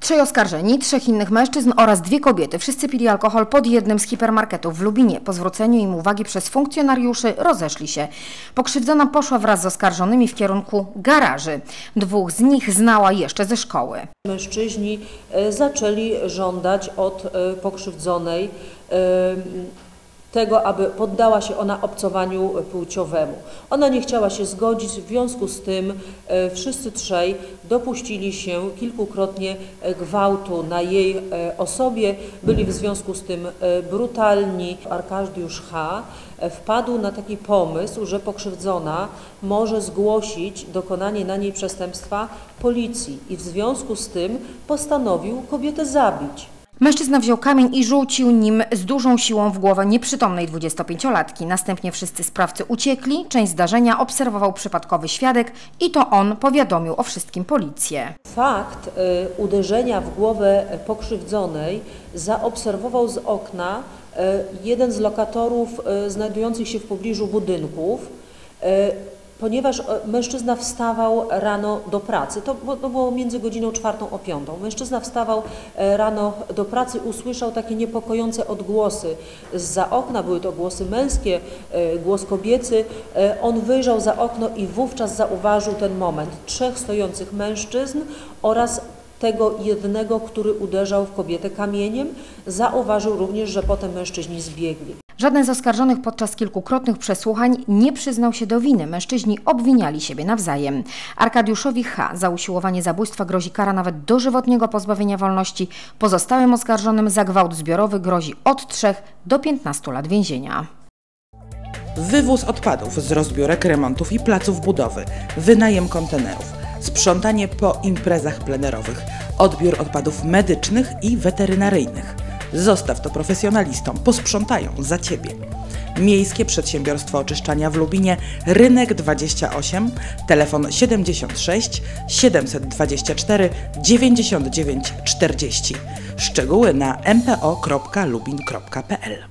3 oskarżeni, 3 innych mężczyzn oraz 2 kobiety. Wszyscy pili alkohol pod jednym z hipermarketów w Lubinie. Po zwróceniu im uwagi przez funkcjonariuszy rozeszli się. Pokrzywdzona poszła wraz z oskarżonymi w kierunku garaży. 2 z nich znała jeszcze ze szkoły. Mężczyźni zaczęli żądać od pokrzywdzonej tego, aby poddała się ona obcowaniu płciowemu. Ona nie chciała się zgodzić, w związku z tym wszyscy 3 dopuścili się kilkukrotnie gwałtu na jej osobie, byli w związku z tym brutalni. Arkadiusz H. wpadł na taki pomysł, że pokrzywdzona może zgłosić dokonanie na niej przestępstwa policji i w związku z tym postanowił kobietę zabić. Mężczyzna wziął kamień i rzucił nim z dużą siłą w głowę nieprzytomnej 25-latki. Następnie wszyscy sprawcy uciekli. Część zdarzenia obserwował przypadkowy świadek i to on powiadomił o wszystkim policję. Fakt uderzenia w głowę pokrzywdzonej zaobserwował z okna jeden z lokatorów znajdujących się w pobliżu budynków. Ponieważ mężczyzna wstawał rano do pracy, to było między godziną 4 a 5. Mężczyzna wstawał rano do pracy, usłyszał takie niepokojące odgłosy zza okna, były to głosy męskie, głos kobiecy. On wyjrzał za okno i wówczas zauważył ten moment 3 stojących mężczyzn oraz tego jednego, który uderzał w kobietę kamieniem. Zauważył również, że potem mężczyźni zbiegli. Żaden z oskarżonych podczas kilkukrotnych przesłuchań nie przyznał się do winy. Mężczyźni obwiniali siebie nawzajem. Arkadiuszowi H. za usiłowanie zabójstwa grozi kara nawet dożywotniego pozbawienia wolności. Pozostałym oskarżonym za gwałt zbiorowy grozi od 3 do 15 lat więzienia. Wywóz odpadów z rozbiórek, remontów i placów budowy, wynajem kontenerów, sprzątanie po imprezach plenerowych, odbiór odpadów medycznych i weterynaryjnych. Zostaw to profesjonalistom, posprzątają za Ciebie. Miejskie Przedsiębiorstwo Oczyszczania w Lubinie, Rynek 28, telefon 76 724 99 40. Szczegóły na mpo.lubin.pl.